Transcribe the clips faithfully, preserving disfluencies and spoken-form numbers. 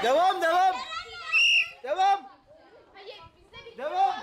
Devam devam. Devam. Devam.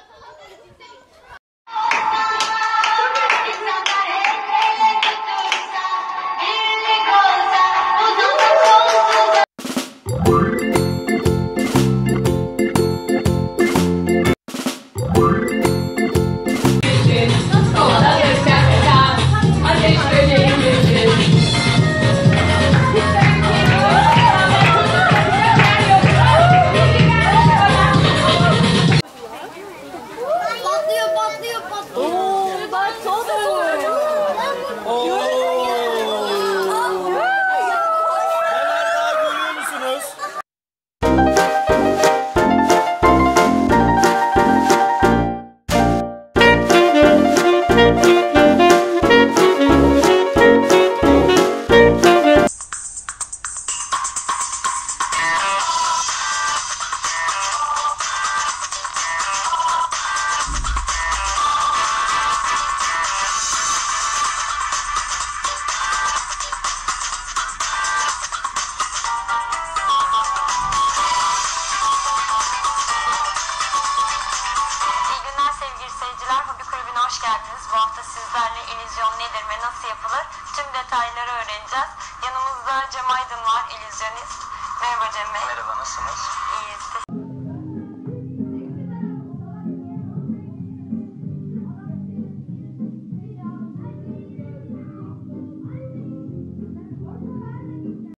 Hoş geldiniz. Bu hafta sizlerle illüzyon nedir ve nasıl yapılır tüm detayları öğreneceğiz. Yanımızda Cem Aydın var, illüzyonist. Merhaba Cem Bey. Merhaba, nasılsınız? İyiyiz.